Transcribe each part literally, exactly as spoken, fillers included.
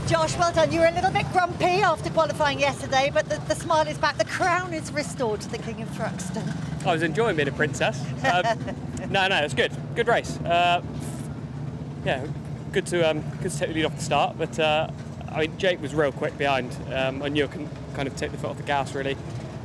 Josh, well done. You were a little bit grumpy after qualifying yesterday, but the, the smile is back. The crown is restored to the King of Thruxton. I was enjoying being a princess. Um, no, no, it's good. Good race. Uh, yeah, good to um, good to take the lead off the start. But uh, I mean, Jake was real quick behind. Um, I knew I can kind of take the foot off the gas really.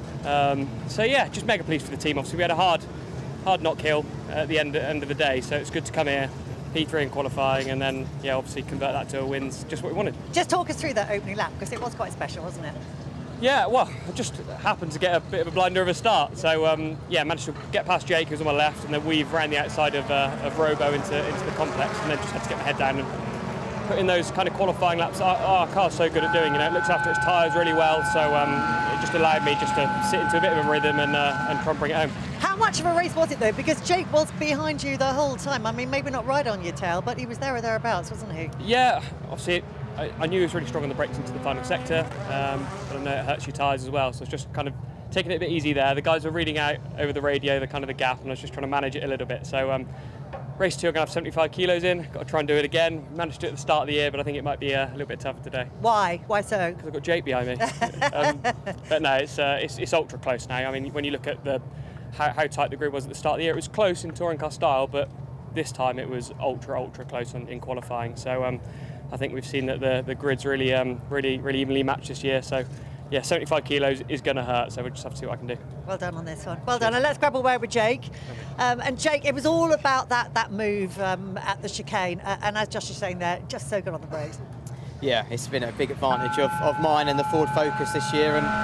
Um, so yeah, just mega pleased for the team. Obviously, we had a hard, hard knock hill at the end end of the day, so it's good to come here. P three in qualifying, and then yeah, obviously convert that to a win's just what we wanted. Just talk us through that opening lap, because it was quite special, wasn't it? Yeah, well, I just happened to get a bit of a blinder of a start, so um, yeah, managed to get past Jake, who was on my left, and then weave around the outside of, uh, of Robo into into the complex, and then just had to get my head down and put in those kind of qualifying laps. Our, our car's so good at doing, you know, it looks after its tyres really well, so um, it just allowed me just to sit into a bit of a rhythm and uh, and try and bring it home. How much of a race was it though? Because Jake was behind you the whole time. I mean, maybe not right on your tail, but he was there or thereabouts, wasn't he? Yeah, obviously it, I, I knew he was really strong on the brakes into the final sector, um, but I know it hurts your tyres as well, so it's just kind of taking it a bit easy there. The guys were reading out over the radio the kind of the gap, and I was just trying to manage it a little bit. So um, race two, I'm going to have seventy-five kilos in, got to try and do it again. Managed to do it at the start of the year, but I think it might be uh, a little bit tougher today. Why? Why so? Because I've got Jake behind me. um, but no, it's, uh, it's, it's ultra close now. I mean, when you look at the How, how tight the grid was at the start of the year. It was close in touring car style, but this time it was ultra, ultra close on, in qualifying. So um, I think we've seen that the, the grid's really, um, really, really evenly matched this year. So yeah, seventy-five kilos is going to hurt, so we'll just have to see what I can do. Well done on this one. Well done. And let's grab a word with Jake. Um, and Jake, it was all about that, that move um, at the chicane. Uh, and as Josh is saying there, just so good on the brakes. Yeah, it's been a big advantage of, of mine and the Ford Focus this year. And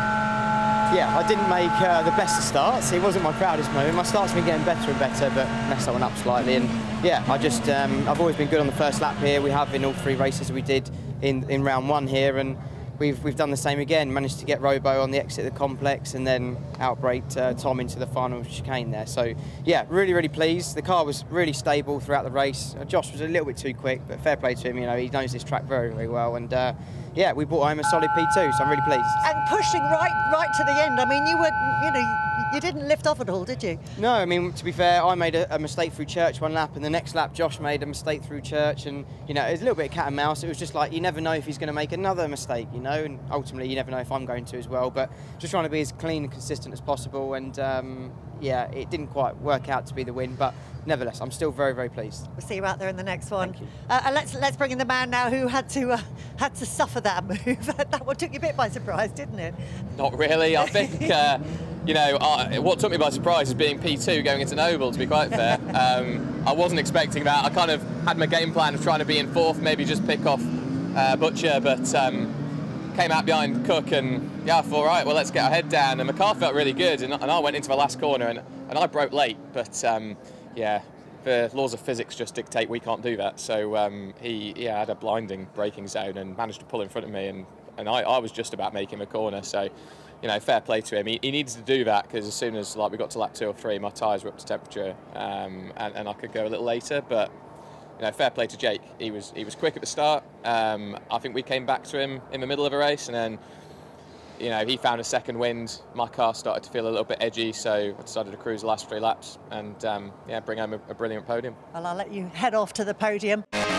yeah, I didn't make uh, the best of starts. It wasn't my proudest moment. My start's been getting better and better, but messed that one up slightly. And yeah, I just, um, I've always been good on the first lap here. We have in all three races we did in, in round one here, and we've we've done the same again. Managed to get Robo on the exit of the complex, and then outbraked uh, Tom into the final chicane there. So yeah, really, really pleased. The car was really stable throughout the race. Uh, Josh was a little bit too quick, but fair play to him. You know, he knows this track very, very well, and. Uh, Yeah, we brought home a solid P two, so I'm really pleased. And pushing right right to the end. I mean, you were, you know, you didn't lift off at all, did you? No, I mean, to be fair, I made a, a mistake through Church one lap, and the next lap Josh made a mistake through Church, and, you know, it was a little bit of cat and mouse. It was just like, you never know if he's going to make another mistake, you know, and ultimately you never know if I'm going to as well, but just trying to be as clean and consistent as possible, and um, yeah, it didn't quite work out to be the win, but nevertheless, I'm still very, very pleased. We'll see you out there in the next one. Thank you. Uh, and let's let's bring in the man now who had to uh, had to suffer that move. That one took you a bit by surprise, didn't it? Not really. I think uh, you know I, what took me by surprise is being P two going into Noble. To be quite fair, um, I wasn't expecting that. I kind of had my game plan of trying to be in fourth, maybe just pick off uh, Butcher, but um, came out behind Cook, and yeah, I thought, right, well, let's get our head down. And my car felt really good, and, and I went into the last corner, and and I broke late, but. Um, Yeah, the laws of physics just dictate we can't do that. So um, he yeah, had a blinding braking zone and managed to pull in front of me, and, and I, I was just about making a corner. So, you know, fair play to him. He, he needs to do that, because as soon as like we got to lap two or three, my tyres were up to temperature, um, and, and I could go a little later. But you know, fair play to Jake. He was he was quick at the start. Um, I think we came back to him in the middle of a race, and then. You know, he found a second wind. My car started to feel a little bit edgy, so I decided to cruise the last three laps and um, yeah, bring home a, a brilliant podium. Well, I'll let you head off to the podium.